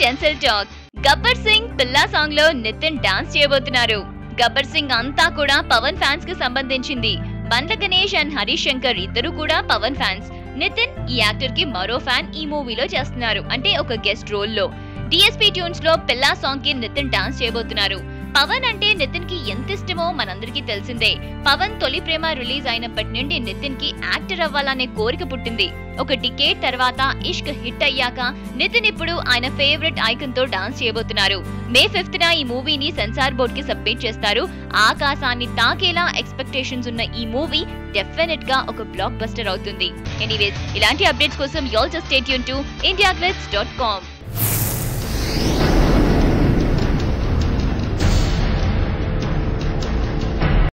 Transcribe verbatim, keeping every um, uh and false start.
Tensile talk. Gabbar Singh పిల్లా song లో Nitin dance చేయబోతున్నారు. గబ్బర్ సింగ్ అంతా కూడా పవన్ ఫ్యాన్స్ కి సంబంధించింది. బండ్ల గణేష్ అండ్ హరీష్ శంకర్ ఇద్దరు కూడా పవన్ ఫ్యాన్స్. నితిన్ ఈ యాక్టర్ కి మరో ఫ్యాన్ ఈ మూవీలో చేస్తున్నారు, అంటే ఒక గెస్ట్ రోల్ లో. డిఎస్పీ ట్యూన్స్ లో పిల్లా సాంగ్ కి నితిన్ డాన్స్ చేయబోతున్నారు. పవన్ అంటే నితిన్ కి ఎంత ఇష్టమో మనందరికీ తెలిసిందే. పవన్ తొలి ప్రేమ రిలీజ్ అయినప్పటి నుండి నితిన్ కి యాక్టర్ అవ్వాలనే కోరిక పుట్టింది. ఒక డికేడ్ తర్వాత ఇష్క్ హిట్ అయ్యాక నితిన్ ఇప్పుడు ఆయన ఫేవరెట్ ఐకన్ తో డాన్స్ చేయబోతున్నారు. మే ఫిఫ్త్ న ఈ మూవీని సెన్సార్ బోర్డ్ కి సబ్మిట్ చేస్తారు. ఆకాశాన్ని తాకేలా ఎక్స్పెక్టేషన్స్ ఉన్న ఈ మూవీ డెఫినెట్ గా ఒక బ్లాక్ బస్టర్ అవుతుంది. ఎనీవేస్, ఇలాంటి అప్డేట్స్ కోసం you all just stay tune to India Glitz dot com.